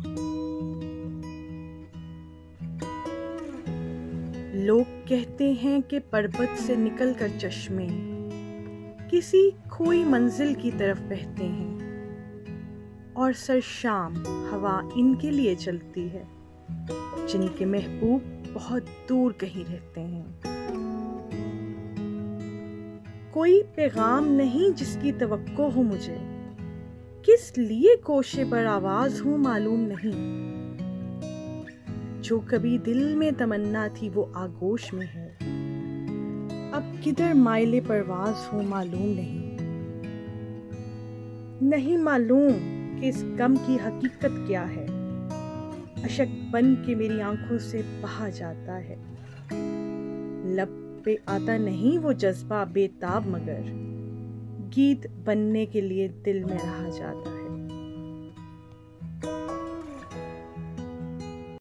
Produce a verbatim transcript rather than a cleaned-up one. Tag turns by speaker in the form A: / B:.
A: लोग कहते हैं कि पर्वत से निकलकर चश्मे किसी खोई मंजिल की तरफ बहते हैं और सरशाम हवा इनके लिए चलती है जिनके महबूब बहुत दूर कहीं रहते हैं। कोई पैगाम नहीं जिसकी तवक्को हो मुझे, किस लिए कोशे पर आवाज हूँ मालूम नहीं। जो कभी दिल में तमन्ना थी वो आगोश में है, अब किधर माइले परवाज हूँ मालूम नहीं। नहीं मालूम कि इस गम की हकीकत क्या है, अशक बन के मेरी आंखों से बहा जाता है। लब पे आता नहीं वो जज्बा बेताब, मगर गीत बनने के लिए दिल में रहा जाता है।